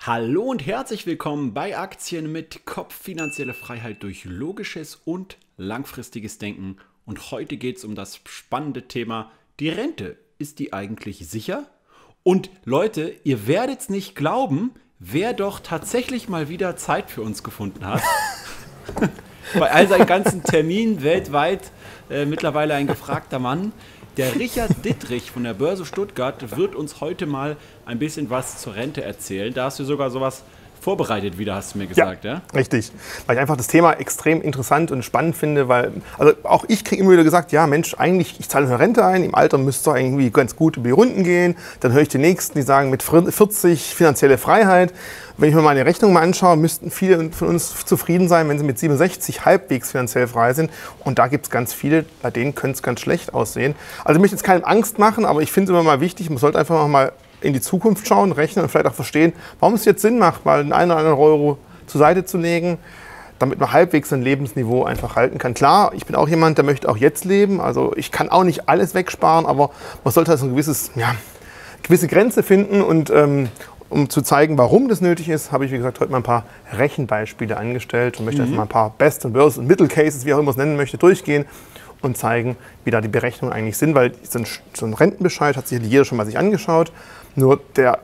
Hallo und herzlich willkommen bei Aktien mit Kopf, finanzielle Freiheit durch logisches und langfristiges Denken. Und heute geht es um das spannende Thema, die Rente. Ist die eigentlich sicher? Und Leute, ihr werdet es nicht glauben, wer doch tatsächlich mal wieder Zeit für uns gefunden hat. Bei all seinen ganzen Terminen weltweit mittlerweile ein gefragter Mann. Der Richard Dittrich von der Börse Stuttgart wird uns heute mal ein bisschen was zur Rente erzählen. Da hast du sogar sowas vorbereitet wieder, hast du mir gesagt, ja? Richtig. Weil ich einfach das Thema extrem interessant und spannend finde, weil also auch ich kriege immer wieder gesagt, ja Mensch, eigentlich, ich zahle eine Rente ein, im Alter müsste es doch irgendwie ganz gut über die Runden gehen. Dann höre ich die Nächsten, die sagen mit 40 finanzielle Freiheit. Wenn ich mir meine Rechnung mal anschaue, müssten viele von uns zufrieden sein, wenn sie mit 67 halbwegs finanziell frei sind. Und da gibt es ganz viele, bei denen könnte es ganz schlecht aussehen. Also ich möchte jetzt keine Angst machen, aber ich finde es immer mal wichtig, man sollte einfach mal in die Zukunft schauen, rechnen und vielleicht auch verstehen, warum es jetzt Sinn macht, mal den einen oder anderen Euro zur Seite zu legen, damit man halbwegs sein Lebensniveau einfach halten kann. Klar, ich bin auch jemand, der möchte auch jetzt leben. Also ich kann auch nicht alles wegsparen, aber man sollte also eine gewisse Grenze finden. Und um zu zeigen, warum das nötig ist, habe ich, wie gesagt, heute mal ein paar Rechenbeispiele angestellt und möchte einfach mal ein paar Best- und Worst- und Middle-Cases, wie auch immer man es nennen möchte, durchgehen und zeigen, wie da die Berechnungen eigentlich sind, weil so ein Rentenbescheid hat sich jeder schon mal sich angeschaut. Nur der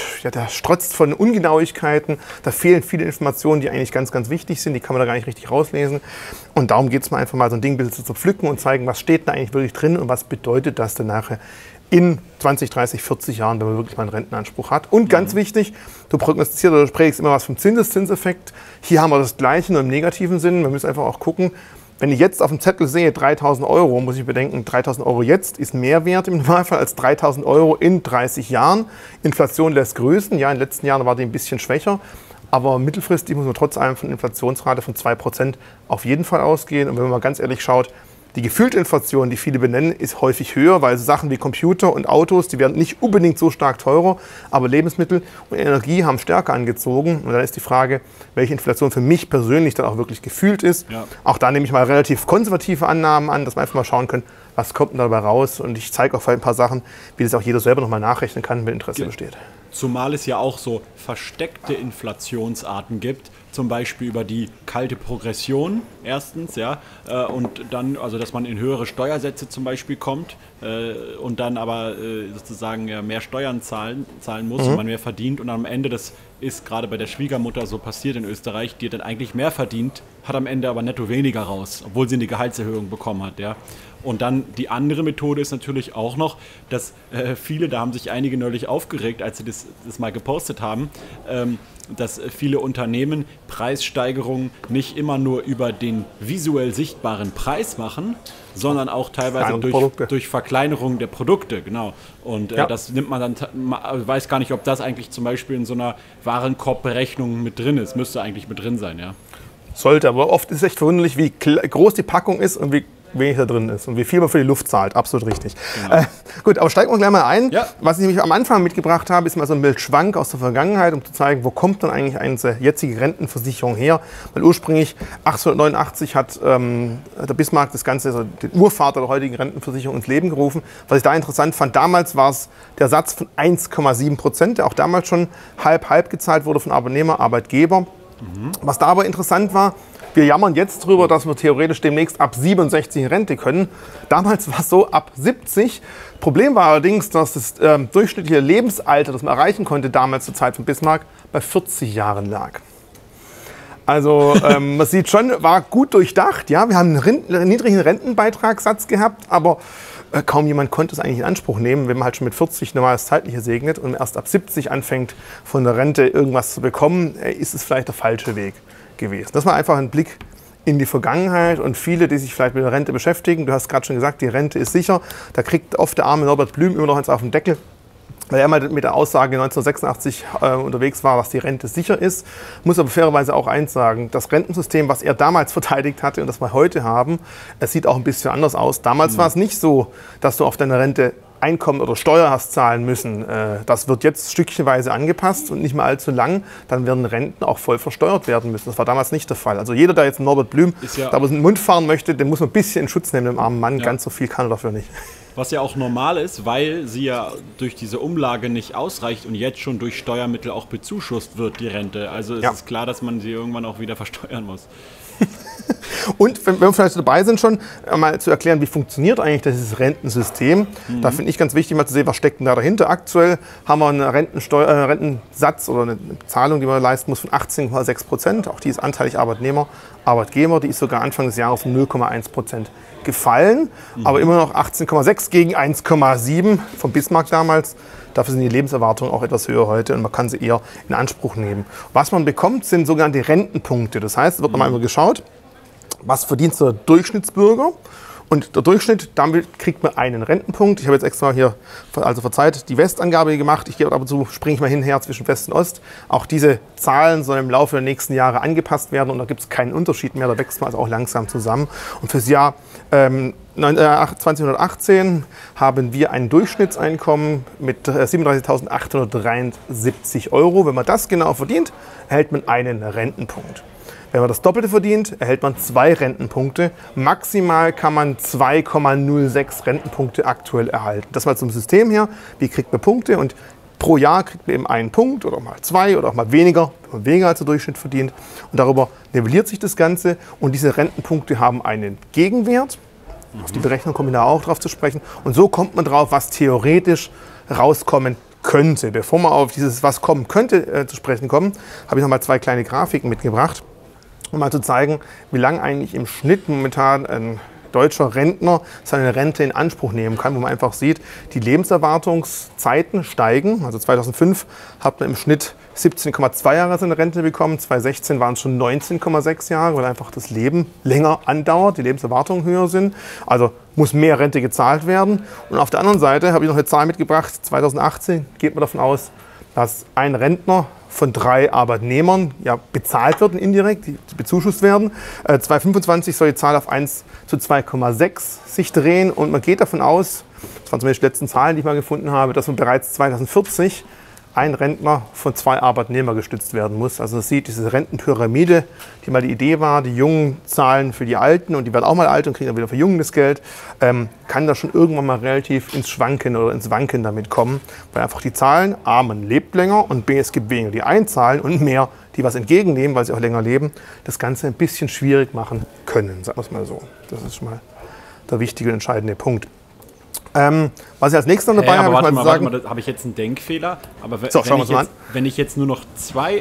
strotzt von Ungenauigkeiten, da fehlen viele Informationen, die eigentlich ganz, ganz wichtig sind, die kann man da gar nicht richtig rauslesen. Und darum geht es mal einfach mal so ein Ding ein bisschen zu pflücken und zeigen, was steht da eigentlich wirklich drin und was bedeutet das denn nachher in 20, 30, 40 Jahren, wenn man wirklich mal einen Rentenanspruch hat. Und ganz wichtig, du prognostizierst oder sprichst immer was vom Zinseszinseffekt. Hier haben wir das Gleiche, nur im negativen Sinn. Wir müssen einfach auch gucken, wenn ich jetzt auf dem Zettel sehe 3.000 Euro, muss ich bedenken, 3.000 Euro jetzt ist mehr wert im Normalfall als 3.000 Euro in 30 Jahren. Inflation lässt grüßen. Ja, in den letzten Jahren war die ein bisschen schwächer. Aber mittelfristig muss man trotz allem von Inflationsrate von 2% auf jeden Fall ausgehen. Und wenn man mal ganz ehrlich schaut, die gefühlte Inflation, die viele benennen, ist häufig höher, weil so Sachen wie Computer und Autos, die werden nicht unbedingt so stark teurer, aber Lebensmittel und Energie haben stärker angezogen. Und dann ist die Frage, welche Inflation für mich persönlich dann auch wirklich gefühlt ist. Ja. Auch da nehme ich mal relativ konservative Annahmen an, dass wir einfach mal schauen können, was kommt denn dabei raus. Und ich zeige auch ein paar Sachen, wie das auch jeder selber nochmal nachrechnen kann, wenn Interesse besteht. Zumal es ja auch so versteckte Inflationsarten gibt, zum Beispiel über die kalte Progression erstens, ja, und dann, also dass man in höhere Steuersätze zum Beispiel kommt und dann aber sozusagen mehr Steuern zahlen muss und man mehr verdient und am Ende, das ist gerade bei der Schwiegermutter so passiert in Österreich, die dann eigentlich mehr verdient, hat am Ende aber netto weniger raus, obwohl sie eine Gehaltserhöhung bekommen hat, ja. Und dann die andere Methode ist natürlich auch noch, dass viele, da haben sich einige neulich aufgeregt, als sie das mal gepostet haben, dass viele Unternehmen Preissteigerungen nicht immer nur über den visuell sichtbaren Preis machen, sondern auch teilweise durch Verkleinerung der Produkte, genau. Und das nimmt man dann, weiß gar nicht, ob das eigentlich zum Beispiel in so einer Warenkorbberechnung mit drin ist. Müsste eigentlich mit drin sein, ja. Sollte, aber oft ist es echt verwunderlich, wie groß die Packung ist und wie wenig da drin ist und wie viel man für die Luft zahlt. Absolut richtig. Genau. Gut, aber steigen wir gleich mal ein. Ja. Was ich nämlich am Anfang mitgebracht habe, ist mal so ein Bildschwank aus der Vergangenheit, um zu zeigen, wo kommt dann eigentlich eine jetzige Rentenversicherung her. Weil ursprünglich 1889 hat der Bismarck das Ganze, also den Urvater der heutigen Rentenversicherung, ins Leben gerufen. Was ich da interessant fand, damals war es der Satz von 1,7%, der auch damals schon halb gezahlt wurde von Arbeitnehmer, Arbeitgeber. Was da aber interessant war, wir jammern jetzt drüber, dass wir theoretisch demnächst ab 67 in Rente können. Damals war es so, ab 70. Problem war allerdings, dass das durchschnittliche Lebensalter, das man erreichen konnte damals zur Zeit von Bismarck, bei 40 Jahren lag. Also man sieht schon, war gut durchdacht. Ja, wir haben einen niedrigen Rentenbeitragssatz gehabt, aber kaum jemand konnte es eigentlich in Anspruch nehmen, wenn man halt schon mit 40 normales Zeitliche segnet und erst ab 70 anfängt, von der Rente irgendwas zu bekommen, ist es vielleicht der falsche Weg gewesen. Das war einfach ein Blick in die Vergangenheit und viele, die sich vielleicht mit der Rente beschäftigen, du hast gerade schon gesagt, die Rente ist sicher, da kriegt oft der arme Norbert Blüm immer noch eins auf den Deckel, weil er mal mit der Aussage 1986 unterwegs war, dass die Rente sicher ist. Muss aber fairerweise auch eins sagen, das Rentensystem, was er damals verteidigt hatte und das wir heute haben, es sieht auch ein bisschen anders aus. Damals war es nicht so, dass du auf deine Rente Einkommen oder Steuer hast zahlen müssen. Das wird jetzt stückchenweise angepasst und nicht mehr allzu lang. Dann werden Renten auch voll versteuert werden müssen. Das war damals nicht der Fall. Also jeder, der jetzt Norbert Blüm da aber in den Mund fahren möchte, den muss man ein bisschen in Schutz nehmen, dem armen Mann. Ja. Ganz so viel kann er dafür nicht. Was ja auch normal ist, weil sie ja durch diese Umlage nicht ausreicht und jetzt schon durch Steuermittel auch bezuschusst wird, die Rente. Also es ist klar, dass man sie irgendwann auch wieder versteuern muss. Und wenn wir vielleicht dabei sind, schon mal zu erklären, wie funktioniert eigentlich dieses Rentensystem. Da finde ich ganz wichtig, mal zu sehen, was steckt denn da dahinter. Aktuell haben wir einen Rentensatz oder eine Zahlung, die man leisten muss, von 18,6%. Auch die ist anteilig Arbeitgeber. Die ist sogar Anfang des Jahres um 0,1% gefallen, aber immer noch 18,6 gegen 1,7 von Bismarck damals. Dafür sind die Lebenserwartungen auch etwas höher heute und man kann sie eher in Anspruch nehmen. Was man bekommt, sind sogenannte Rentenpunkte. Das heißt, es wird nochmal geschaut, was verdient der Durchschnittsbürger. Und der Durchschnitt, damit kriegt man einen Rentenpunkt. Ich habe jetzt extra hier, also verzeiht, die Westangabe gemacht. Ich gehe ab und zu, springe ich mal hin und her zwischen West und Ost. Auch diese Zahlen sollen im Laufe der nächsten Jahre angepasst werden und da gibt es keinen Unterschied mehr. Da wächst man also auch langsam zusammen. Und fürs Jahr 2018 haben wir ein Durchschnittseinkommen mit 37.873 €. Wenn man das genau verdient, erhält man einen Rentenpunkt. Wenn man das Doppelte verdient, erhält man 2 Rentenpunkte. Maximal kann man 2,06 Rentenpunkte aktuell erhalten. Das mal zum System her. Wie kriegt man Punkte? Und pro Jahr kriegt man eben einen Punkt oder auch mal 2 oder auch mal weniger, wenn man weniger als der Durchschnitt verdient. Und darüber nivelliert sich das Ganze. Und diese Rentenpunkte haben einen Gegenwert. Auf die Berechnung komme ich da auch drauf zu sprechen. Und so kommt man drauf, was theoretisch rauskommen könnte. Bevor wir auf dieses was kommen könnte zu sprechen kommen, habe ich noch mal 2 kleine Grafiken mitgebracht, um mal zu zeigen, wie lange eigentlich im Schnitt momentan ein deutscher Rentner seine Rente in Anspruch nehmen kann, wo man einfach sieht, die Lebenserwartungszeiten steigen. Also 2005 hat man im Schnitt 17,2 Jahre seine Rente bekommen, 2016 waren es schon 19,6 Jahre, weil einfach das Leben länger andauert, die Lebenserwartungen höher sind. Also muss mehr Rente gezahlt werden. Und auf der anderen Seite habe ich noch eine Zahl mitgebracht, 2018 geht man davon aus, dass ein Rentner von 3 Arbeitnehmern bezahlt wird, indirekt, die bezuschusst werden. 2025 soll die Zahl auf 1 zu 2,6 sich drehen und man geht davon aus, das waren zumindest die letzten Zahlen, die ich mal gefunden habe, dass man bereits 2040 ein Rentner von 2 Arbeitnehmern gestützt werden muss. Also man sieht diese Rentenpyramide, die mal die Idee war, die Jungen zahlen für die Alten und die werden auch mal alt und kriegen dann wieder verjüngendes Geld, kann da schon irgendwann mal relativ ins Schwanken oder ins Wanken damit kommen, weil einfach die Zahlen, A, man lebt länger und B, es gibt weniger, die einzahlen und mehr, die was entgegennehmen, weil sie auch länger leben, das Ganze ein bisschen schwierig machen können, sagen wir es mal so. Das ist schon mal der wichtige, entscheidende Punkt. Was ich als nächstes noch dabei habe, habe ich jetzt einen Denkfehler? Aber wenn ich jetzt nur noch 2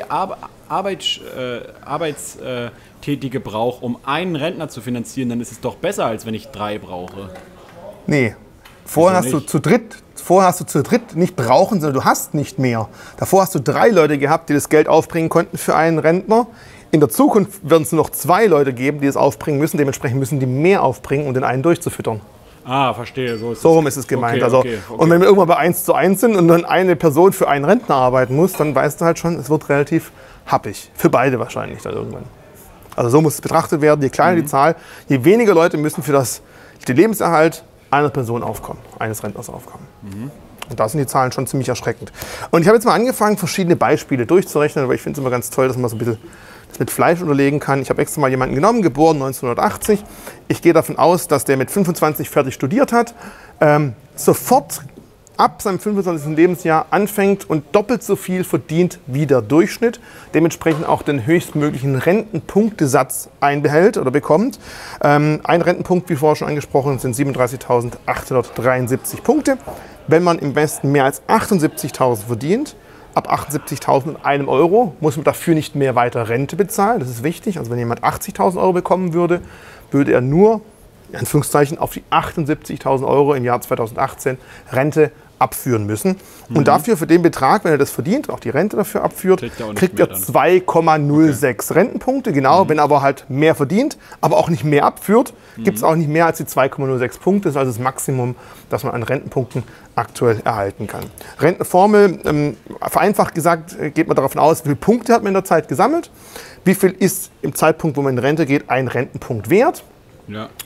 Arbeitstätige brauche, um einen Rentner zu finanzieren, dann ist es doch besser, als wenn ich 3 brauche. Nee, vorher hast du zu dritt nicht brauchen, sondern du hast nicht mehr. Davor hast du 3 Leute gehabt, die das Geld aufbringen konnten für einen Rentner. In der Zukunft werden es nur noch 2 Leute geben, die es aufbringen müssen. Dementsprechend müssen die mehr aufbringen, um den einen durchzufüttern. Ah, verstehe. So rum ist es gemeint. Okay. Und wenn wir irgendwann bei 1:1 sind und dann eine Person für einen Rentner arbeiten muss, dann weißt du halt schon, es wird relativ happig. Für beide wahrscheinlich dann irgendwann. Also so muss es betrachtet werden. Je kleiner die Zahl, je weniger Leute müssen für den Lebenserhalt einer Person aufkommen, eines Rentners aufkommen. Und da sind die Zahlen schon ziemlich erschreckend. Und ich habe jetzt mal angefangen, verschiedene Beispiele durchzurechnen, weil ich finde es immer ganz toll, dass man so ein bisschen das mit Fleisch unterlegen kann. Ich habe extra mal jemanden genommen, geboren 1980. Ich gehe davon aus, dass der mit 25 fertig studiert hat, sofort ab seinem 25. Lebensjahr anfängt und doppelt so viel verdient wie der Durchschnitt, dementsprechend auch den höchstmöglichen Rentenpunktesatz einbehält oder bekommt. Ein Rentenpunkt, wie vorher schon angesprochen, sind 37.873 Punkte. Wenn man im Westen mehr als 78.000 verdient, ab 78.001 €, muss man dafür nicht mehr weiter Rente bezahlen. Das ist wichtig. Also wenn jemand 80.000 € bekommen würde, würde er nur, in Anführungszeichen, auf die 78.000 € im Jahr 2018 Rente abführen müssen. Und dafür, für den Betrag, wenn er das verdient, auch die Rente dafür abführt, kriegt er 2,06 Rentenpunkte. Genau, wenn er aber halt mehr verdient, aber auch nicht mehr abführt, gibt es auch nicht mehr als die 2,06 Punkte. Das ist also das Maximum, das man an Rentenpunkten aktuell erhalten kann. Rentenformel, vereinfacht gesagt, geht man davon aus, wie viele Punkte hat man in der Zeit gesammelt, wie viel ist im Zeitpunkt, wo man in Rente geht, ein Rentenpunkt wert. Ja.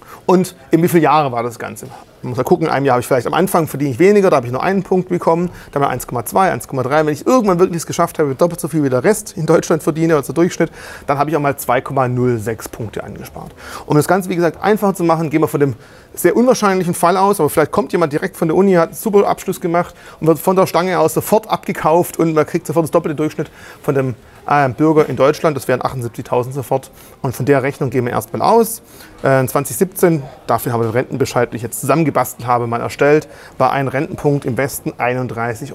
Und in wie viele Jahre war das Ganze? Man muss ja gucken, in einem Jahr habe ich vielleicht am Anfang verdiene ich weniger, da habe ich nur einen Punkt bekommen, dann mal 1,2, 1,3. Wenn ich irgendwann wirklich es geschafft habe, doppelt so viel wie der Rest in Deutschland verdiene als der Durchschnitt, dann habe ich auch mal 2,06 Punkte angespart. Um das Ganze, wie gesagt, einfacher zu machen, gehen wir von dem sehr unwahrscheinlichen Fall aus, aber vielleicht kommt jemand direkt von der Uni, hat einen super Abschluss gemacht und wird von der Stange aus sofort abgekauft und man kriegt sofort das doppelte Durchschnitt von dem Bürger in Deutschland, das wären 78.000 sofort. Und von der Rechnung gehen wir erstmal aus. 2017, dafür haben wir den Rentenbescheid, den ich jetzt zusammengebastelt habe, mal erstellt, war ein Rentenpunkt im Westen 31,03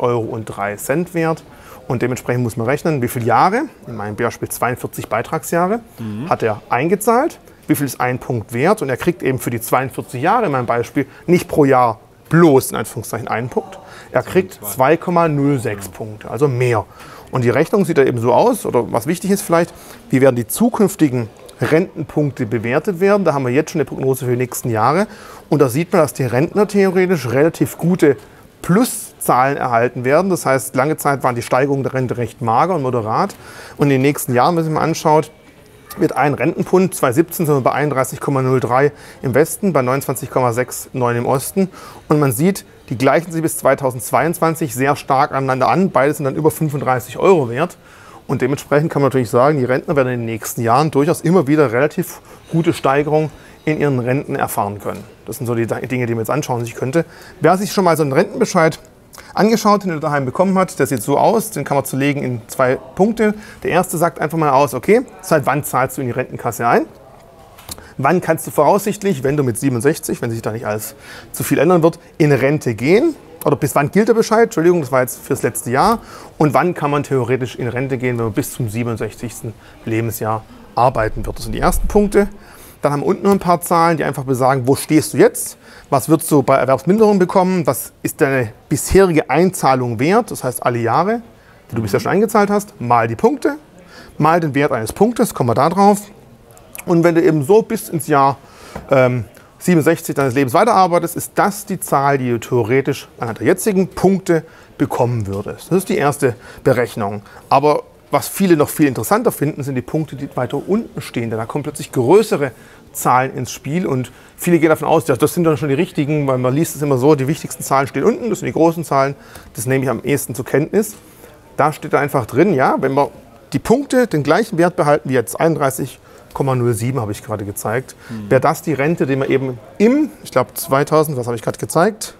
€ wert. Und dementsprechend muss man rechnen, wie viele Jahre, in meinem Beispiel 42 Beitragsjahre, hat er eingezahlt, wie viel ist ein Punkt wert. Und er kriegt eben für die 42 Jahre in meinem Beispiel nicht pro Jahr bloß in Anführungszeichen einen Punkt. Er kriegt 2,06 Punkte, also mehr. Und die Rechnung sieht da eben so aus, oder was wichtig ist vielleicht, wie werden die zukünftigen Rentenpunkte bewertet werden. Da haben wir jetzt schon eine Prognose für die nächsten Jahre. Und da sieht man, dass die Rentner theoretisch relativ gute Pluszahlen erhalten werden. Das heißt, lange Zeit waren die Steigerungen der Rente recht mager und moderat. Und in den nächsten Jahren, wenn man sich mal anschaut, wird ein Rentenpunkt 2017 sind wir bei 31,03 im Westen, bei 29,69 im Osten. Und man sieht, die gleichen sich bis 2022 sehr stark aneinander an. Beide sind dann über 35 € wert. Und dementsprechend kann man natürlich sagen, die Rentner werden in den nächsten Jahren durchaus immer wieder relativ gute Steigerungen in ihren Renten erfahren können. Das sind so die Dinge, die man jetzt anschauen sich könnte. Wer sich schon mal so einen Rentenbescheid angeschaut, den er daheim bekommen hat, der sieht so aus, den kann man zerlegen in 2 Punkte. Der erste sagt einfach mal aus, okay, seit wann zahlst du in die Rentenkasse ein? Wann kannst du voraussichtlich, wenn du mit 67, wenn sich da nicht alles zu viel ändern wird, in Rente gehen? Oder bis wann gilt der Bescheid? Entschuldigung, das war jetzt fürs letzte Jahr. Und wann kann man theoretisch in Rente gehen, wenn man bis zum 67. Lebensjahr arbeiten wird? Das sind die ersten Punkte. Dann haben wir unten noch ein paar Zahlen, die einfach besagen, wo stehst du jetzt? Was würdest du bei Erwerbsminderung bekommen? Was ist deine bisherige Einzahlung wert? Das heißt, alle Jahre, die du bisher schon eingezahlt hast, mal die Punkte, mal den Wert eines Punktes, kommen wir da drauf. Und wenn du eben so bis ins Jahr 67 deines Lebens weiterarbeitest, ist das die Zahl, die du theoretisch anhand der jetzigen Punkte bekommen würdest. Das ist die erste Berechnung. Aber was viele noch viel interessanter finden, sind die Punkte, die weiter unten stehen. Denn da kommen plötzlich größere Zahlen ins Spiel und viele gehen davon aus, ja, das sind dann schon die richtigen, weil man liest es immer so, die wichtigsten Zahlen stehen unten, das sind die großen Zahlen, das nehme ich am ehesten zur Kenntnis. Da steht da einfach drin, ja, wenn wir die Punkte den gleichen Wert behalten wie jetzt 31,07 habe ich gerade gezeigt, wäre das die Rente, die man eben ich glaube 2000, was habe ich gerade gezeigt,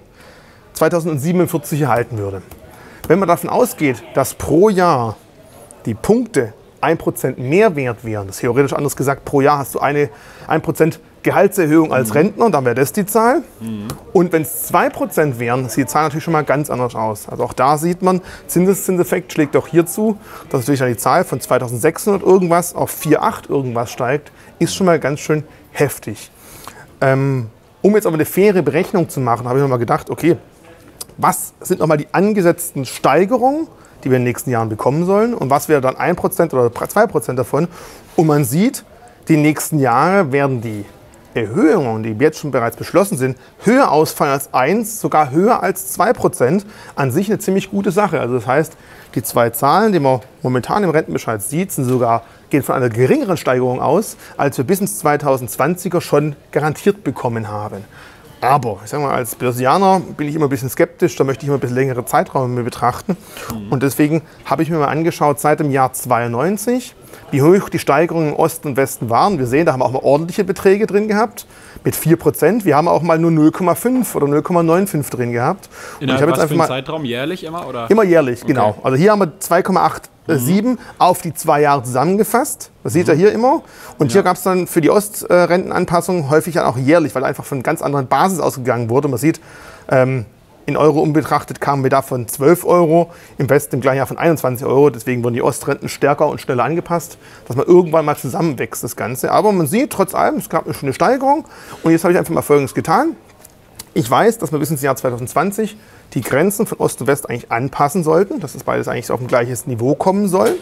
2047 erhalten würde. Wenn man davon ausgeht, dass pro Jahr die Punkte 1% mehr wert wären, das ist theoretisch anders gesagt, pro Jahr hast du 1% Gehaltserhöhung als Rentner, dann wäre das die Zahl. Und wenn es 2% wären, sieht die Zahl natürlich schon mal ganz anders aus. Also auch da sieht man, Zinseszinseffekt schlägt auch hier zu, dass natürlich dann die Zahl von 2600 irgendwas auf 4,8 irgendwas steigt, ist schon mal ganz schön heftig. Um jetzt aber eine faire Berechnung zu machen, habe ich mir mal gedacht, okay, was sind nochmal die angesetzten Steigerungen, die wir in den nächsten Jahren bekommen sollen und was wäre dann 1% oder 2% davon. Und man sieht, die nächsten Jahre werden die Erhöhungen, die jetzt schon bereits beschlossen sind, höher ausfallen als 1, sogar höher als 2%. An sich eine ziemlich gute Sache. Also das heißt, die 2 Zahlen, die man momentan im Rentenbescheid sieht, gehen von einer geringeren Steigerung aus, als wir bis ins 2020er schon garantiert bekommen haben. Aber ich sage mal, als Börsianer bin ich immer ein bisschen skeptisch, da möchte ich immer ein bisschen längere Zeiträume betrachten. Und deswegen habe ich mir mal angeschaut, seit dem Jahr 92, wie hoch die Steigerungen im Osten und Westen waren. Wir sehen, da haben wir auch mal ordentliche Beträge drin gehabt, mit 4%. Wir haben auch mal nur 0,5 oder 0,95 drin gehabt. Innerhalb was für einen Zeitraum? Jährlich immer? Oder? Immer jährlich, genau. Also hier haben wir 2,87 auf die 2 Jahre zusammengefasst. Das seht ihr hier immer. Und hier gab es dann für die Ostrentenanpassung häufig dann auch jährlich, weil einfach von ganz anderen Basis ausgegangen wurde. Und man sieht, in Euro umbetrachtet kamen wir da von 12 €, im Westen im gleichen Jahr von 21 €. Deswegen wurden die Ostrenten stärker und schneller angepasst, dass man irgendwann mal zusammenwächst, das Ganze. Aber man sieht trotz allem, es gab eine schöne Steigerung. Und jetzt habe ich einfach mal Folgendes getan. Ich weiß, dass wir bis ins Jahr 2020 die Grenzen von Ost und West eigentlich anpassen sollten, dass das beides eigentlich auf ein gleiches Niveau kommen soll.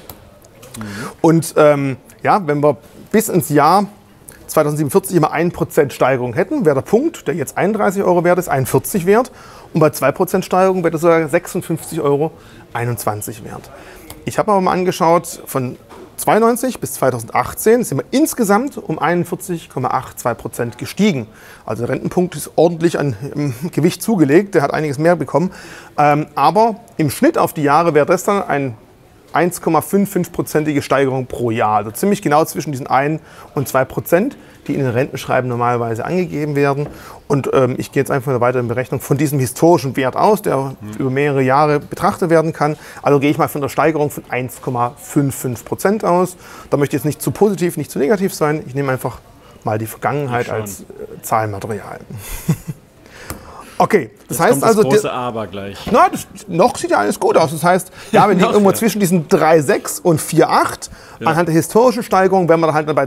Und ja, wenn wir bis ins Jahr 2047 immer 1% Steigerung hätten, wäre der Punkt, der jetzt 31 € wert ist, 41 wert. Und bei 2% Steigerung wäre das sogar 56,21 € wert. Ich habe aber mal angeschaut, von 1992 bis 2018 sind wir insgesamt um 41,82% gestiegen. Also der Rentenpunkt ist ordentlich an Gewicht zugelegt, der hat einiges mehr bekommen. Aber im Schnitt auf die Jahre wäre das dann eine 1,55%ige Steigerung pro Jahr. Also ziemlich genau zwischen diesen 1 und 2%, die in den Rentenschreiben normalerweise angegeben werden. Und ich gehe jetzt einfach in der weiteren Berechnung von diesem historischen Wert aus, der über mehrere Jahre betrachtet werden kann. Also gehe ich mal von der Steigerung von 1,55% aus. Da möchte ich jetzt nicht zu positiv, nicht zu negativ sein. Ich nehme einfach mal die Vergangenheit als Zahlenmaterial. Okay, das heißt kommt das also. Große Aber gleich. Na, noch sieht ja alles gut aus. Das heißt, ja, wir liegen irgendwo zwischen diesen 3,6 und 4,8. Anhand der historischen Steigerung wären wir dann halt bei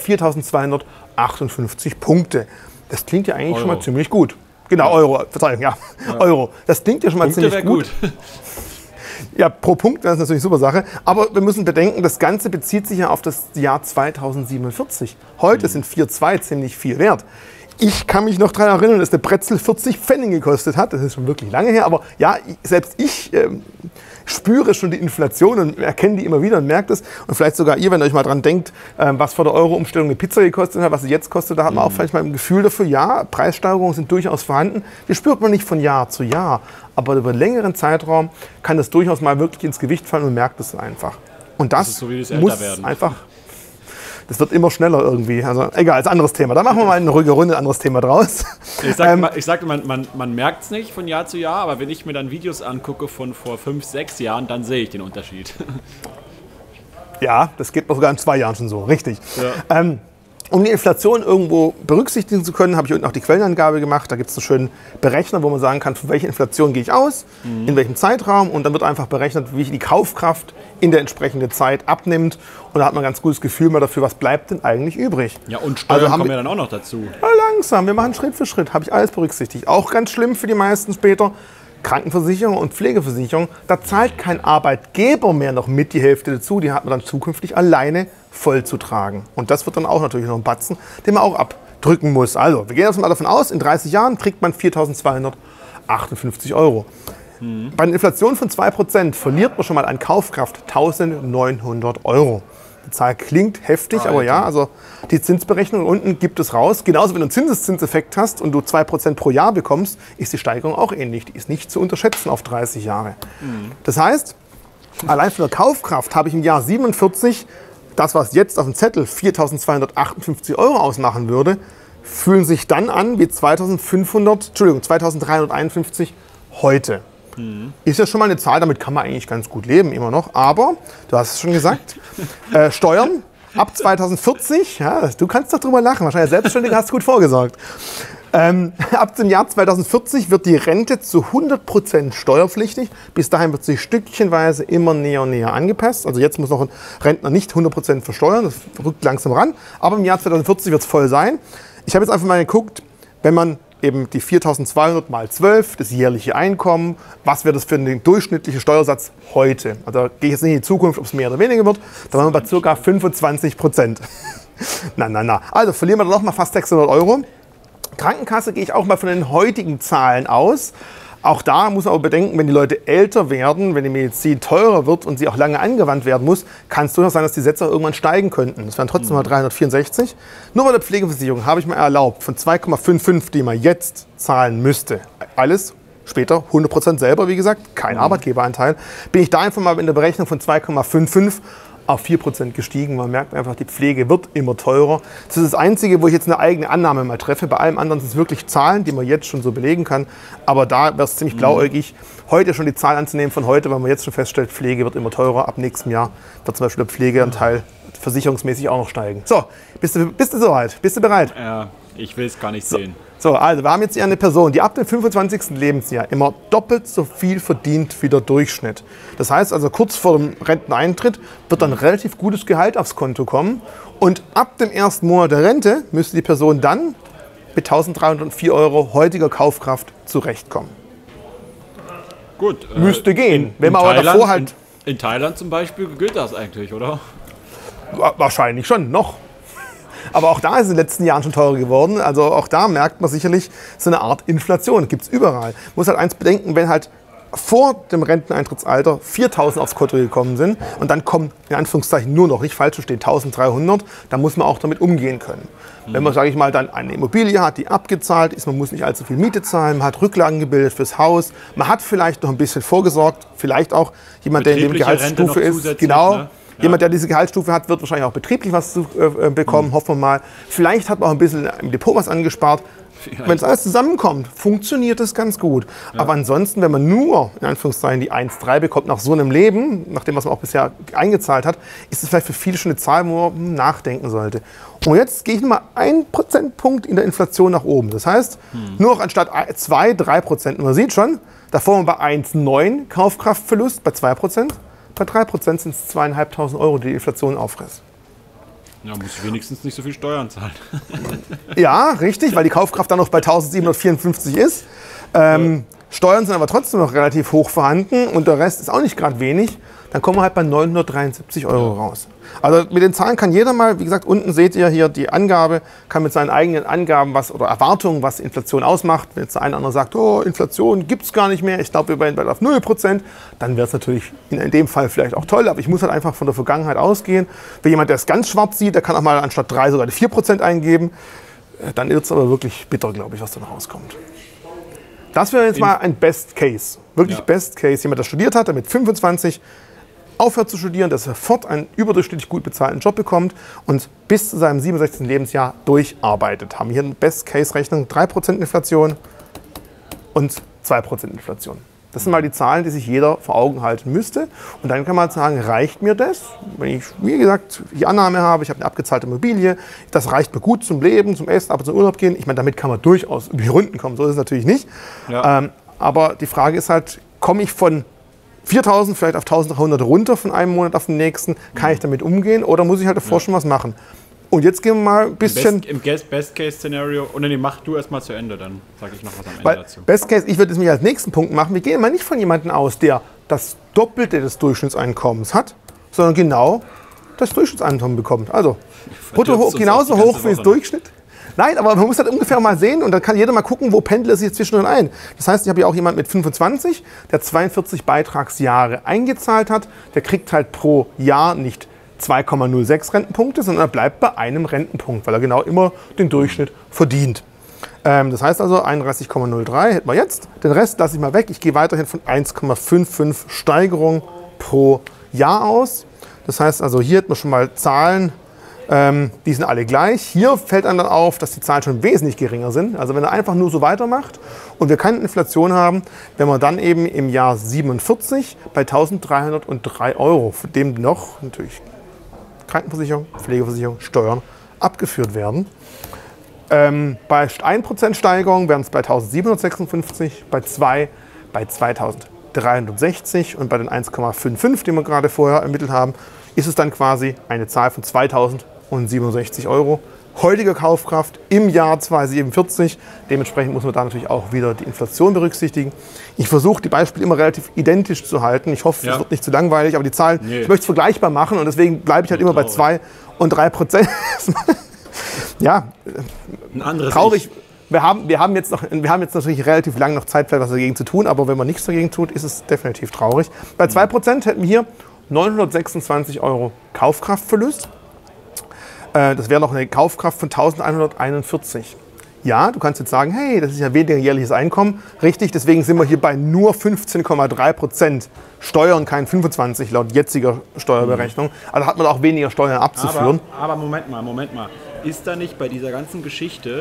4.258 Punkte. Das klingt ja eigentlich schon mal ziemlich gut. Genau, Euro, Verzeihung, ja. Euro. Das klingt ja schon mal Punkte ziemlich gut. Ja, pro Punkt, das ist natürlich eine super Sache. Aber wir müssen bedenken, das Ganze bezieht sich ja auf das Jahr 2047. Heute sind 4,2 ziemlich viel wert. Ich kann mich noch daran erinnern, dass der Brezel 40 Pfennig gekostet hat. Das ist schon wirklich lange her. Aber ja, selbst ich spüre schon die Inflation und erkenne die immer wieder und merke das. Und vielleicht sogar ihr, wenn ihr euch mal dran denkt, was vor der Euro-Umstellung eine Pizza gekostet hat, was sie jetzt kostet, da hat man auch vielleicht mal ein Gefühl dafür, ja, Preissteigerungen sind durchaus vorhanden. Die spürt man nicht von Jahr zu Jahr. Aber über einen längeren Zeitraum kann das durchaus mal wirklich ins Gewicht fallen und merkt es einfach. Und das ist so, wie das muss älter werden. einfach... Das wird immer schneller irgendwie. Also egal, ist ein anderes Thema. Da machen wir mal eine ruhige Runde, ein anderes Thema draus. Ich sag, man merkt es nicht von Jahr zu Jahr, aber wenn ich mir dann Videos angucke von vor 5, 6 Jahren, dann sehe ich den Unterschied. Ja, das geht sogar in 2 Jahren schon so, richtig. Ja. Um die Inflation irgendwo berücksichtigen zu können, habe ich unten auch die Quellenangabe gemacht. Da gibt es einen schönen Berechner, wo man sagen kann, von welcher Inflation gehe ich aus, in welchem Zeitraum. Und dann wird einfach berechnet, wie die Kaufkraft in der entsprechenden Zeit abnimmt. Und da hat man ein ganz gutes Gefühl mehr dafür, was bleibt denn eigentlich übrig. Ja, und Steuern kommen ja dann auch noch dazu. Ja, langsam, wir machen Schritt für Schritt, habe ich alles berücksichtigt. Auch ganz schlimm für die meisten später. Krankenversicherung und Pflegeversicherung, da zahlt kein Arbeitgeber mehr noch mit die Hälfte dazu. Die hat man dann zukünftig alleine voll zu tragen. Und das wird dann auch natürlich noch ein Batzen, den man auch abdrücken muss. Also, wir gehen jetzt mal davon aus, in 30 Jahren kriegt man 4.258 Euro. Bei einer Inflation von 2% verliert man schon mal an Kaufkraft 1.900 Euro. Die Zahl klingt heftig, aber ja, also die Zinsberechnung unten gibt es raus. Genauso, wenn du einen Zinseszinseffekt hast und du 2% pro Jahr bekommst, ist die Steigerung auch ähnlich. Die ist nicht zu unterschätzen auf 30 Jahre. Das heißt, allein von der Kaufkraft habe ich im Jahr 47, das, was jetzt auf dem Zettel 4.258 Euro ausmachen würde, fühlen sich dann an wie 2.351 heute. Ist ja schon mal eine Zahl, damit kann man eigentlich ganz gut leben, immer noch. Aber, du hast es schon gesagt, Steuern ab 2040, ja, du kannst doch drüber lachen, wahrscheinlich als Selbstständiger hast du gut vorgesorgt. Ab dem Jahr 2040 wird die Rente zu 100% steuerpflichtig. Bis dahin wird sie stückchenweise immer näher und näher angepasst. Also jetzt muss noch ein Rentner nicht 100% versteuern, das rückt langsam ran. Aber im Jahr 2040 wird es voll sein. Ich habe jetzt einfach mal geguckt, wenn man eben die 4.200 mal 12, das jährliche Einkommen, was wäre das für einen durchschnittlichen Steuersatz heute? Also da gehe ich jetzt nicht in die Zukunft, ob es mehr oder weniger wird, da waren wir bei ca. 25%. Na. Also verlieren wir dann noch mal fast 600 Euro. Krankenkasse gehe ich auch mal von den heutigen Zahlen aus. Auch da muss man aber bedenken, wenn die Leute älter werden, wenn die Medizin teurer wird und sie auch lange angewandt werden muss, kann es durchaus sein, dass die Sätze auch irgendwann steigen könnten. Das wären trotzdem mal 364. Nur bei der Pflegeversicherung habe ich mir erlaubt, von 2,55, die man jetzt zahlen müsste, alles später 100% selber, wie gesagt, kein Arbeitgeberanteil, bin ich da einfach mal in der Berechnung von 2,55 auf 4% gestiegen. Man merkt einfach, die Pflege wird immer teurer. Das ist das Einzige, wo ich jetzt eine eigene Annahme mal treffe. Bei allem anderen sind es wirklich Zahlen, die man jetzt schon so belegen kann. Aber da wäre es ziemlich blauäugig, heute schon die Zahl anzunehmen von heute, weil man jetzt schon feststellt, Pflege wird immer teurer. Ab nächstem Jahr wird zum Beispiel der Pflegeanteil versicherungsmäßig auch noch steigen. So, bist du soweit? Bist du bereit? Ja, ich will es gar nicht sehen. So, also wir haben jetzt hier eine Person, die ab dem 25. Lebensjahr immer doppelt so viel verdient wie der Durchschnitt. Das heißt also, kurz vor dem Renteneintritt wird dann relativ gutes Gehalt aufs Konto kommen. Und ab dem ersten Monat der Rente müsste die Person dann mit 1.304 Euro heutiger Kaufkraft zurechtkommen. Gut. Müsste gehen. Wenn man aber davor halt. In Thailand zum Beispiel gilt das eigentlich, oder? Wahrscheinlich schon, noch. Aber auch da ist es in den letzten Jahren schon teurer geworden. Also auch da merkt man sicherlich so eine Art Inflation. Gibt es überall. Muss halt eins bedenken, wenn halt vor dem Renteneintrittsalter 4.000 aufs Konto gekommen sind und dann kommen in Anführungszeichen nur noch, nicht falsch verstehen, 1.300, da muss man auch damit umgehen können. Wenn man, sage ich mal, dann eine Immobilie hat, die abgezahlt ist, man muss nicht allzu viel Miete zahlen, man hat Rücklagen gebildet fürs Haus, man hat vielleicht noch ein bisschen vorgesorgt, vielleicht auch jemand, der in der Gehaltsstufe ist, genau. Ne? Ja. Jemand, der diese Gehaltsstufe hat, wird wahrscheinlich auch betrieblich was zu bekommen, hoffen wir mal. Vielleicht hat man auch ein bisschen im Depot was angespart. Wenn es alles zusammenkommt, funktioniert das ganz gut. Ja. Aber ansonsten, wenn man nur, in Anführungszeichen, die 1,3 bekommt nach so einem Leben, nach dem, was man auch bisher eingezahlt hat, ist es vielleicht für viele schon eine Zahl, wo man nachdenken sollte. Und jetzt gehe ich nochmal 1 Prozentpunkt in der Inflation nach oben. Das heißt, nur noch anstatt 2, 3%, man sieht schon, davor waren wir bei 1,9 Kaufkraftverlust, bei 2%. Bei 3% sind es 2.500 Euro, die die Inflation auffrisst. Ja, muss ich wenigstens nicht so viel Steuern zahlen. Ja, richtig, weil die Kaufkraft dann noch bei 1.754 ist. Steuern sind aber trotzdem noch relativ hoch vorhanden und der Rest ist auch nicht gerade wenig. Dann kommen wir halt bei 973 Euro raus. Also mit den Zahlen kann jeder mal, wie gesagt, unten seht ihr hier die Angabe, kann mit seinen eigenen Angaben oder Erwartungen, was Inflation ausmacht. Wenn jetzt der eine oder andere sagt, oh, Inflation gibt es gar nicht mehr, ich glaube, wir werden bald auf 0%, dann wäre es natürlich in dem Fall vielleicht auch toll, aber ich muss halt einfach von der Vergangenheit ausgehen. Wenn jemand, der es ganz schwarz sieht, der kann auch mal anstatt 3 sogar 4% eingeben. Dann ist es aber wirklich bitter, glaube ich, was dann rauskommt. Das wäre jetzt mal ein Best Case. Wirklich Best Case. Jemand, der studiert hat, der mit 25 aufhört zu studieren, dass er sofort einen überdurchschnittlich gut bezahlten Job bekommt und bis zu seinem 67. Lebensjahr durcharbeitet. Haben hier eine Best-Case-Rechnung, 3% Inflation und 2% Inflation. Das sind mal die Zahlen, die sich jeder vor Augen halten müsste. Und dann kann man sagen, reicht mir das? Wenn ich, wie gesagt, die Annahme habe, ich habe eine abgezahlte Immobilie, das reicht mir gut zum Leben, zum Essen, ab und zum Urlaub gehen. Ich meine, damit kann man durchaus über die Runden kommen, so ist es natürlich nicht. Ja. Aber die Frage ist halt, komme ich von 4.000 vielleicht auf 1.100 runter von einem Monat auf den nächsten, kann ich damit umgehen oder muss ich halt davor schon was machen? Und jetzt gehen wir mal ein bisschen... Im Best-Case-Szenario, oder nee, mach du erst mal zu Ende, dann sage ich noch was am Ende dazu. Best Case, ich würde es mir als nächsten Punkt machen, wir gehen mal nicht von jemandem aus, der das Doppelte des Durchschnittseinkommens hat, sondern genau das Durchschnittseinkommen bekommt. Also brutto genauso hoch wie das Durchschnitt. Nein, aber man muss halt ungefähr mal sehen und dann kann jeder mal gucken, wo pendelt er sich zwischendrin ein. Das heißt, ich habe ja auch jemanden mit 25, der 42 Beitragsjahre eingezahlt hat. Der kriegt halt pro Jahr nicht 2,06 Rentenpunkte, sondern er bleibt bei einem Rentenpunkt, weil er genau immer den Durchschnitt verdient. Das heißt also 31,03 hätten wir jetzt. Den Rest lasse ich mal weg. Ich gehe weiterhin von 1,55 Steigerung pro Jahr aus. Das heißt also, hier hätten wir schon mal Zahlen. Die sind alle gleich. Hier fällt einem dann auf, dass die Zahlen schon wesentlich geringer sind. Also wenn er einfach nur so weitermacht und wir keine Inflation haben, wenn wir dann eben im Jahr 47 bei 1.303 Euro, von dem noch natürlich Krankenversicherung, Pflegeversicherung, Steuern abgeführt werden. Bei 1% Steigerung wären es bei 1.756, bei 2 bei 2.360 und bei den 1,55, die wir gerade vorher ermittelt haben, ist es dann quasi eine Zahl von 2.067 Euro. Heutige Kaufkraft im Jahr 2047. Dementsprechend muss man da natürlich auch wieder die Inflation berücksichtigen. Ich versuche, die Beispiele immer relativ identisch zu halten. Ich hoffe, es wird nicht zu langweilig, aber die Zahlen, ich möchte es vergleichbar machen und deswegen bleibe ich halt immer bei 2 und 3%. Ja, ein anderes traurig. Wir haben jetzt natürlich relativ lange noch Zeit, was dagegen zu tun, aber wenn man nichts dagegen tut, ist es definitiv traurig. Bei 2% hätten wir hier 926 Euro Kaufkraftverlust. Das wäre noch eine Kaufkraft von 1.141. Ja, du kannst jetzt sagen, hey, das ist ja weniger jährliches Einkommen. Richtig, deswegen sind wir hier bei nur 15,3% Steuern, kein 25 laut jetziger Steuerberechnung. Also hat man auch weniger Steuern abzuführen. Aber Moment mal. Ist da nicht bei dieser ganzen Geschichte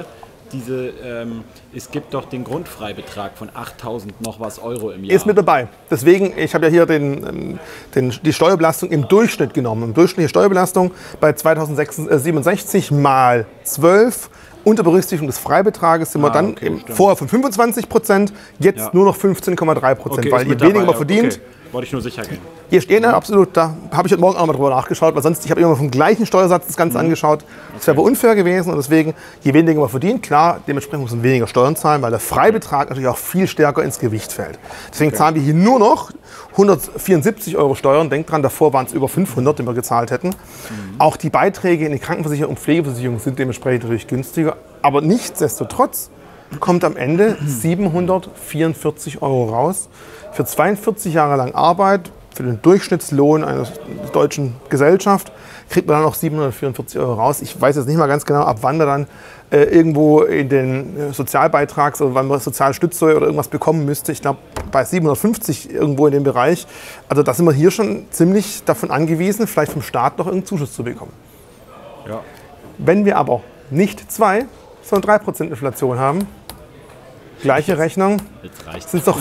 es gibt doch den Grundfreibetrag von 8.000 noch was Euro im Jahr. Ist mit dabei. Deswegen, ich habe ja hier die Steuerbelastung im Durchschnitt genommen. Durchschnittliche Steuerbelastung bei 2.067 mal 12. Unter Berücksichtigung des Freibetrages sind wir dann vorher von 25%, jetzt nur noch 15,3%, weil je weniger man verdient. Okay. Wollte ich nur sicher gehen. Hier stehen ja absolut, da habe ich heute Morgen auch mal drüber nachgeschaut, weil sonst, ich habe immer vom gleichen Steuersatz das Ganze angeschaut. Das wäre aber unfair gewesen und deswegen, je weniger man verdient, klar, dementsprechend muss man weniger Steuern zahlen, weil der Freibetrag natürlich auch viel stärker ins Gewicht fällt. Deswegen zahlen wir hier nur noch 174 Euro Steuern. Denkt dran, davor waren es über 500, die wir gezahlt hätten. Auch die Beiträge in die Krankenversicherung und Pflegeversicherung sind dementsprechend natürlich günstiger. Aber nichtsdestotrotz kommt am Ende 744 € raus. Für 42 Jahre lang Arbeit, für den Durchschnittslohn einer deutschen Gesellschaft, kriegt man dann noch 744 € raus. Ich weiß jetzt nicht mal ganz genau, ab wann man dann irgendwo in den Sozialbeitrags oder wann man Sozialstütze oder irgendwas bekommen müsste. Ich glaube, bei 750 irgendwo in dem Bereich. Also da sind wir hier schon ziemlich davon angewiesen, vielleicht vom Staat noch irgendeinen Zuschuss zu bekommen. Ja. Wenn wir aber nicht 2, sondern 3% Inflation haben, gleiche Rechnung, sind es doch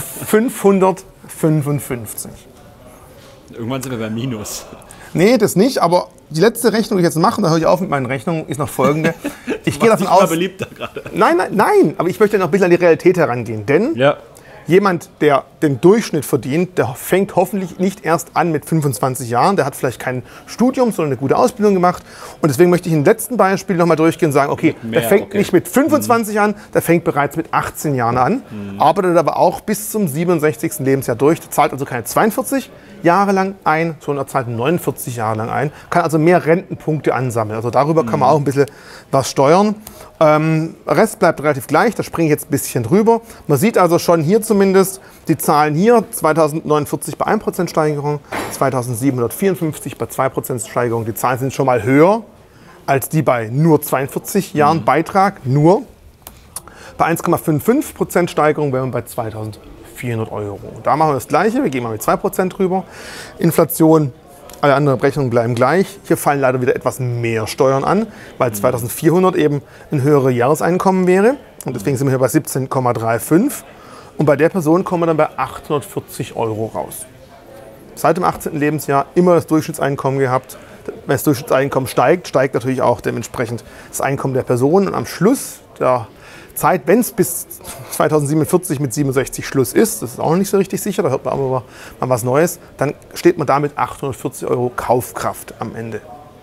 555. Irgendwann sind wir bei Minus. Nee, das nicht, aber die letzte Rechnung, die ich jetzt mache, da höre ich auf mit meinen Rechnungen, ist noch folgende. Ich gehe davon aus. Beliebter gerade. Nein, aber ich möchte noch ein bisschen an die Realität herangehen, denn jemand, der den Durchschnitt verdient, der fängt hoffentlich nicht erst an mit 25 Jahren, der hat vielleicht kein Studium, sondern eine gute Ausbildung gemacht. Und deswegen möchte ich im letzten Beispiel nochmal durchgehen und sagen, okay, der fängt nicht mit 25 an, der fängt bereits mit 18 Jahren an, arbeitet aber auch bis zum 67. Lebensjahr durch, der zahlt also keine 42 Jahre lang ein, sondern er zahlt 49 Jahre lang ein, kann also mehr Rentenpunkte ansammeln. Also darüber kann man auch ein bisschen was steuern. Rest bleibt relativ gleich, da springe ich jetzt ein bisschen drüber. Man sieht also schon hier zumindest die Zahlen hier, 2049 bei 1% Steigerung, 2754 bei 2% Steigerung. Die Zahlen sind schon mal höher als die bei nur 42 Jahren Beitrag, nur. Bei 1,55% Steigerung wären wir bei 2400 €. Da machen wir das Gleiche, wir gehen mal mit 2% drüber. Inflation, alle anderen Berechnungen bleiben gleich. Hier fallen leider wieder etwas mehr Steuern an, weil 2400 eben ein höheres Jahreseinkommen wäre. Und deswegen sind wir hier bei 17,35. Und bei der Person kommen wir dann bei 840 € raus. Seit dem 18. Lebensjahr immer das Durchschnittseinkommen gehabt. Wenn das Durchschnittseinkommen steigt, steigt natürlich auch dementsprechend das Einkommen der Person. Und am Schluss der Zeit, wenn es bis 2047 mit 67 Schluss ist, das ist auch noch nicht so richtig sicher, da hört man aber mal was Neues, dann steht man da mit 840 € Kaufkraft am Ende.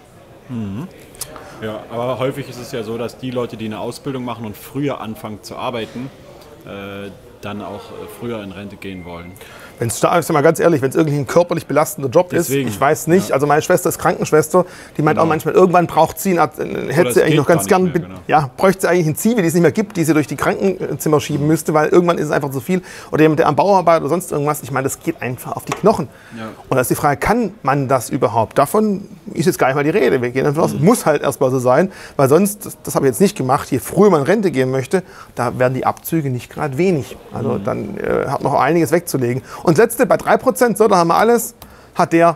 Ja, aber häufig ist es ja so, dass die Leute, die eine Ausbildung machen und früher anfangen zu arbeiten, dann auch früher in Rente gehen wollen. Wenn es, mal ganz ehrlich, wenn es irgendwie ein körperlich belastender Job Deswegen, ist, ich weiß nicht. Ja. Also meine Schwester ist Krankenschwester, die meint auch manchmal, irgendwann braucht sie, hätte sie eigentlich noch ganz gern, bräuchte sie eigentlich ein Zivi, die es nicht mehr gibt, die sie durch die Krankenzimmer schieben müsste, weil irgendwann ist es einfach zu viel. Oder jemand, der am Bau arbeitet oder sonst irgendwas. Ich meine, das geht einfach auf die Knochen. Ja. Und da ist die Frage, kann man das überhaupt? Davon ist jetzt gar nicht mal die Rede. Wir gehen davon aus, es muss halt erstmal so sein, weil sonst, das habe ich jetzt nicht gemacht, je früher man in Rente gehen möchte, da werden die Abzüge nicht gerade wenig. Also dann hat noch einiges wegzulegen. Und das letzte, bei 3%, so, da haben wir alles, hat der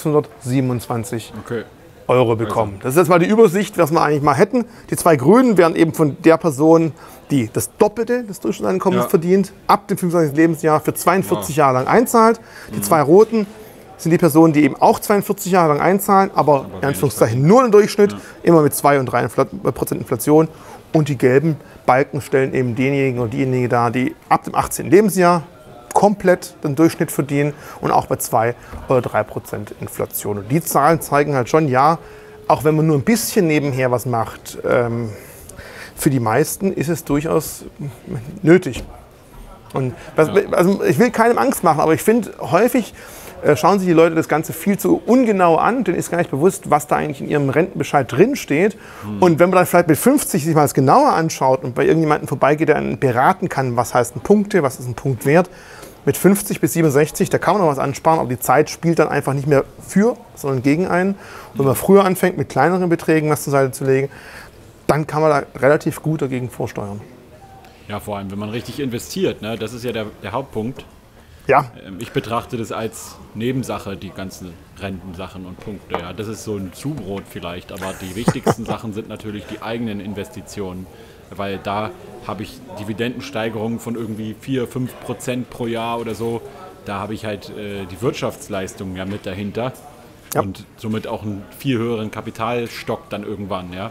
627 € bekommen. Das ist jetzt mal die Übersicht, was wir eigentlich mal hätten. Die 2 Grünen wären eben von der Person, die das Doppelte des Durchschnittseinkommens verdient, ab dem 25. Lebensjahr für 42 Jahre lang einzahlt. Die 2 Roten sind die Personen, die eben auch 42 Jahre lang einzahlen, aber in Anführungszeichen nur den Durchschnitt, immer mit 2 und 3% Inflation. Und die gelben Balken stellen eben denjenigen und diejenigen dar, die ab dem 18. Lebensjahr komplett den Durchschnitt verdienen und auch bei 2 oder 3% Inflation. Und die Zahlen zeigen halt schon, ja, auch wenn man nur ein bisschen nebenher was macht, für die meisten ist es durchaus nötig. Und also ich will keinem Angst machen, aber ich finde, häufig schauen sich die Leute das Ganze viel zu ungenau an, denen ist gar nicht bewusst, was da eigentlich in ihrem Rentenbescheid drinsteht. Und wenn man dann vielleicht mit 50 sich mal das genauer anschaut und bei irgendjemandem vorbeigeht, der einen beraten kann, was heißen Punkte, was ist ein Punkt wert, mit 50 bis 67, da kann man noch was ansparen, aber die Zeit spielt dann einfach nicht mehr für, sondern gegen einen. Und wenn man früher anfängt, mit kleineren Beträgen was zur Seite zu legen, dann kann man da relativ gut dagegen vorsteuern. Ja, vor allem, wenn man richtig investiert, ne? Das ist ja der Hauptpunkt. Ja. Ich betrachte das als Nebensache, die ganzen Rentensachen und Punkte. Ja, das ist so ein Zubrot vielleicht, aber die wichtigsten Sachen sind natürlich die eigenen Investitionen, weil da habe ich Dividendensteigerungen von irgendwie 4-5% pro Jahr oder so. Da habe ich halt die Wirtschaftsleistung ja mit dahinter und somit auch einen viel höheren Kapitalstock dann irgendwann. Ja.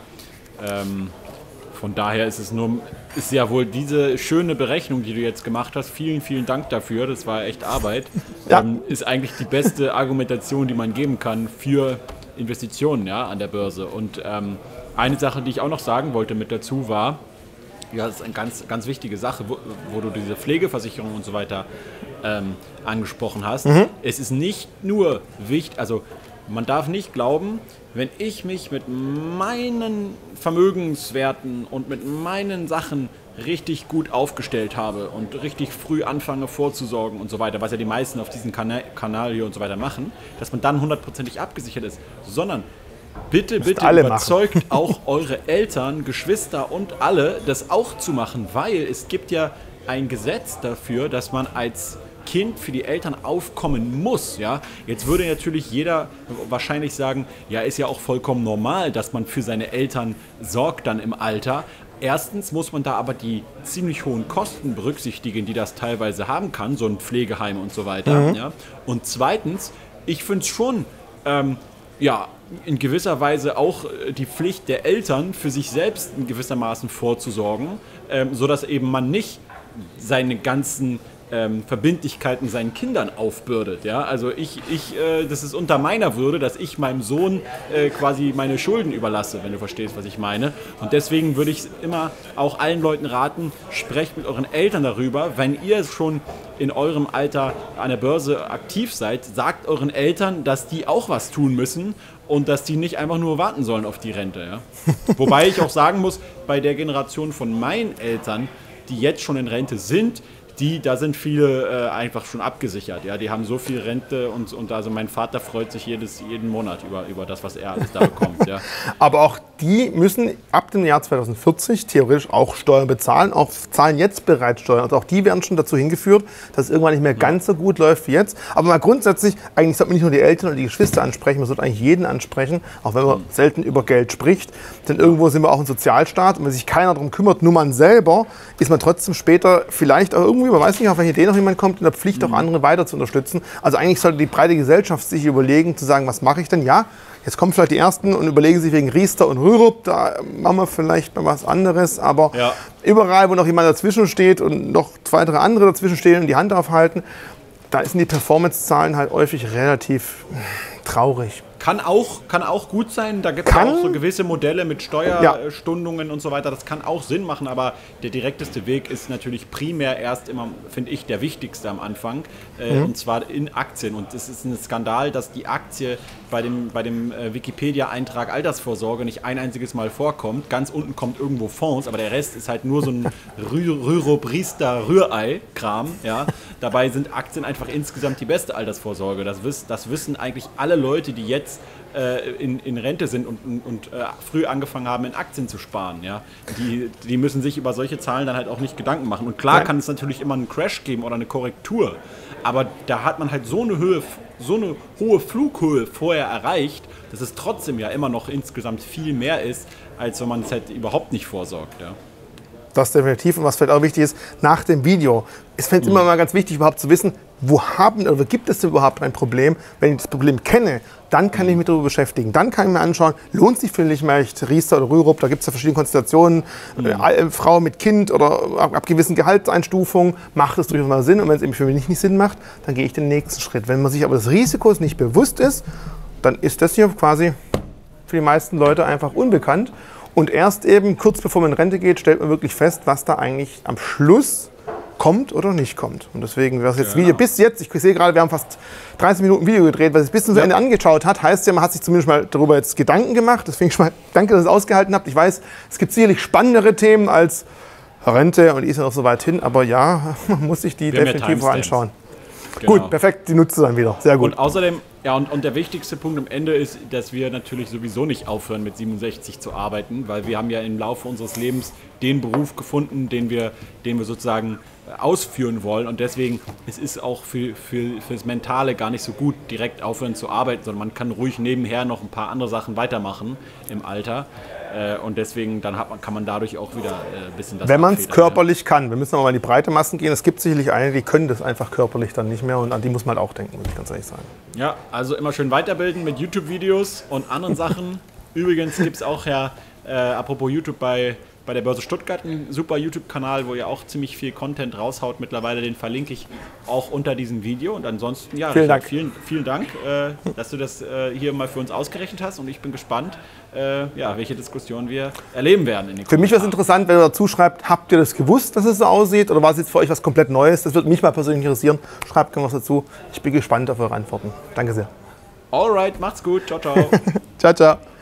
Von daher ist ja wohl diese schöne Berechnung, die du jetzt gemacht hast, vielen, vielen Dank dafür, das war echt Arbeit, ist eigentlich die beste Argumentation, die man geben kann für Investitionen an der Börse. Und eine Sache, die ich auch noch sagen wollte mit dazu war, das ist eine ganz, ganz wichtige Sache, wo du diese Pflegeversicherung und so weiter angesprochen hast. Es ist nicht nur wichtig, also man darf nicht glauben, wenn ich mich mit meinen Vermögenswerten und mit meinen Sachen richtig gut aufgestellt habe und richtig früh anfange vorzusorgen und so weiter, was ja die meisten auf diesem Kanal hier und so weiter machen, dass man dann 100%ig abgesichert ist, sondern bitte überzeugt auch eure Eltern, Geschwister und alle, das auch zu machen, weil es gibt ja ein Gesetz dafür, dass man als Kind für die Eltern aufkommen muss. Ja? Jetzt würde natürlich jeder wahrscheinlich sagen, ja, ist ja auch vollkommen normal, dass man für seine Eltern sorgt dann im Alter. Erstens muss man da aber die ziemlich hohen Kosten berücksichtigen, die das teilweise haben kann, so ein Pflegeheim und so weiter. Ja? Und zweitens, ich finde es schon, ja, in gewisser Weise auch die Pflicht der Eltern, für sich selbst in gewissermaßen vorzusorgen, sodass eben man nicht seine ganzen Verbindlichkeiten seinen Kindern aufbürdet. Ja? Also das ist unter meiner Würde, dass ich meinem Sohn quasi meine Schulden überlasse, wenn du verstehst, was ich meine. Und deswegen würde ich immer auch allen Leuten raten, sprecht mit euren Eltern darüber. Wenn ihr schon in eurem Alter an der Börse aktiv seid, sagt euren Eltern, dass die auch was tun müssen und dass die nicht einfach nur warten sollen auf die Rente. Ja? Wobei ich auch sagen muss, bei der Generation von meinen Eltern, die jetzt schon in Rente sind, da sind viele einfach schon abgesichert. Ja? Die haben so viel Rente und also mein Vater freut sich jeden Monat über das, was er alles da bekommt. Ja? Aber auch die müssen ab dem Jahr 2040 theoretisch auch Steuern bezahlen, auch zahlen jetzt bereits Steuern. Also auch die werden schon dazu hingeführt, dass es irgendwann nicht mehr ganz so gut läuft wie jetzt. Aber mal grundsätzlich, eigentlich sollte man nicht nur die Eltern oder die Geschwister ansprechen, man sollte eigentlich jeden ansprechen, auch wenn man selten über Geld spricht. Denn irgendwo sind wir auch ein Sozialstaat und wenn sich keiner darum kümmert, nur man selber, ist man trotzdem später vielleicht auch irgendwie, man weiß nicht, auf welche Idee noch jemand kommt, in der Pflicht auch andere weiter zu unterstützen. Also eigentlich sollte die breite Gesellschaft sich überlegen, zu sagen, was mache ich denn? Ja, jetzt kommen vielleicht die Ersten und überlegen sich wegen Riester und Rürup, da machen wir vielleicht mal was anderes. Aber überall, wo noch jemand dazwischen steht und noch 2, 3 andere dazwischen stehen und die Hand aufhalten, da sind die Performance-Zahlen halt häufig relativ traurig. Kann auch gut sein, da gibt es auch so gewisse Modelle mit Steuerstundungen und so weiter, das kann auch Sinn machen, aber der direkteste Weg ist natürlich primär erst immer, finde ich, der wichtigste am Anfang, und zwar in Aktien. Und es ist ein Skandal, dass die Aktie bei dem Wikipedia-Eintrag Altersvorsorge nicht ein einziges Mal vorkommt. Ganz unten kommt irgendwo Fonds, aber der Rest ist halt nur so ein Rürup-Riester-Rührei-Kram. Ja? Dabei sind Aktien einfach insgesamt die beste Altersvorsorge. Das wissen eigentlich alle Leute, die jetzt in Rente sind und früh angefangen haben, in Aktien zu sparen. Ja? Die müssen sich über solche Zahlen dann halt auch nicht Gedanken machen. Und klar kann es natürlich immer einen Crash geben oder eine Korrektur, aber da hat man halt so eine hohe Flughöhe vorher erreicht, dass es trotzdem ja immer noch insgesamt viel mehr ist, als wenn man es halt überhaupt nicht vorsorgt. Ja? Das definitiv. Und was vielleicht auch wichtig ist, nach dem Video, ist vielleicht immer mal ganz wichtig, überhaupt zu wissen, wo gibt es denn überhaupt ein Problem? Wenn ich das Problem kenne, dann kann ich mich darüber beschäftigen. Dann kann ich mir anschauen, lohnt sich vielleicht Riester oder Rürup, da gibt es ja verschiedene Konstellationen, Frau mit Kind oder ab gewissen Gehaltseinstufungen, macht es durchaus mal Sinn. Und wenn es eben für mich nicht Sinn macht, dann gehe ich den nächsten Schritt. Wenn man sich aber des Risikos nicht bewusst ist, dann ist das hier quasi für die meisten Leute einfach unbekannt. Und erst eben kurz bevor man in Rente geht, stellt man wirklich fest, was da eigentlich am Schluss kommt oder nicht kommt. Und deswegen wäre es jetzt Video bis jetzt, ich sehe gerade, wir haben fast 30 Minuten Video gedreht, was sich bis zum Ende angeschaut hat, heißt ja, man hat sich zumindest mal darüber jetzt Gedanken gemacht. Deswegen schon mal danke, dass ihr es ausgehalten habt. Ich weiß, es gibt sicherlich spannendere Themen als Rente und die ist ja noch so weit hin, aber ja, man muss sich die definitiv anschauen. Genau. Gut, perfekt, die nutzt du dann wieder. Sehr gut. Und außerdem, und der wichtigste Punkt am Ende ist, dass wir natürlich sowieso nicht aufhören, mit 67 zu arbeiten, weil wir haben ja im Laufe unseres Lebens den Beruf gefunden, den wir sozusagen ausführen wollen. Und deswegen, es ist auch fürs Mentale gar nicht so gut, direkt aufhören zu arbeiten, sondern man kann ruhig nebenher noch ein paar andere Sachen weitermachen im Alter. Und deswegen kann man dadurch auch wieder ein bisschen das wenn man es körperlich kann. Wir müssen aber mal in die breite Massen gehen. Es gibt sicherlich einige, die können das einfach körperlich dann nicht mehr und an die muss man halt auch denken, muss ich ganz ehrlich sagen. Ja, also immer schön weiterbilden mit YouTube-Videos und anderen Sachen. Übrigens gibt es auch apropos YouTube bei der Börse Stuttgart einen super YouTube-Kanal, wo ihr auch ziemlich viel Content raushaut mittlerweile. Den verlinke ich auch unter diesem Video. Und ansonsten, ja, vielen Dank, dass du das hier mal für uns ausgerechnet hast. Und ich bin gespannt, welche Diskussion wir erleben werden. Für mich wäre es interessant, wenn ihr dazu schreibt, habt ihr das gewusst, dass es so aussieht? Oder war es jetzt für euch was komplett Neues? Das würde mich mal persönlich interessieren. Schreibt gerne was dazu. Ich bin gespannt auf eure Antworten. Danke sehr. Alright, macht's gut. Ciao, ciao. Ciao, ciao.